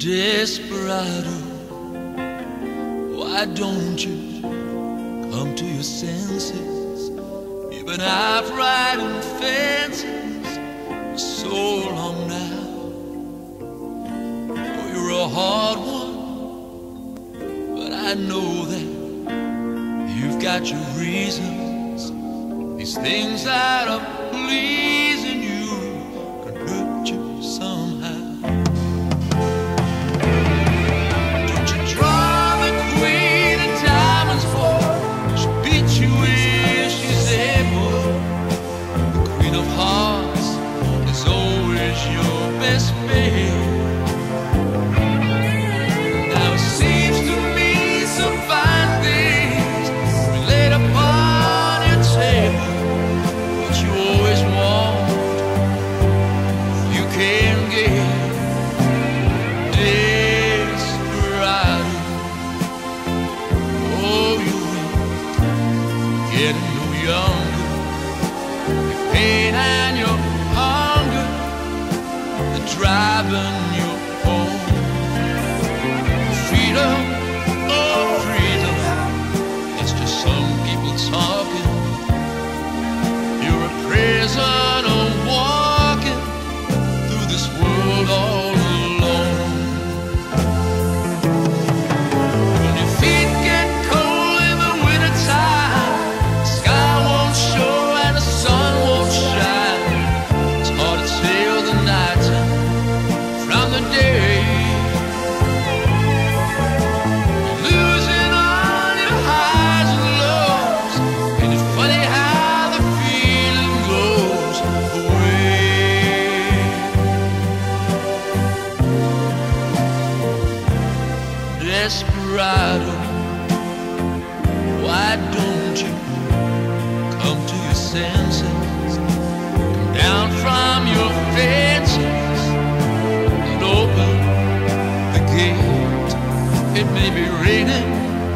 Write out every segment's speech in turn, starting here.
Desperado, why don't you come to your senses? You've been out riding fences for so long now. Oh, you're a hard one, but I know that you've got your reasons. These things that are pleasing you can hurt you somehow. Getting no younger, your pain and your hunger, they're driving you home. Freedom, oh freedom, it's just some people talking. You're a prisoner walking through this world all alone. When your feet get cold in the wintertime, Desperado, why don't you come to your senses? Come down from your fences and open the gate. It may be raining,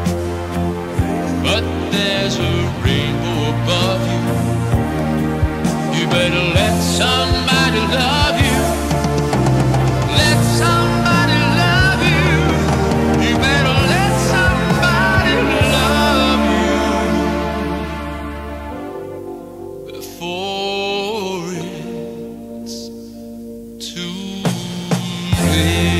but there's a rainbow above you. You better let somebody love you. Let somebody love you. You better let somebody love you before it's too late.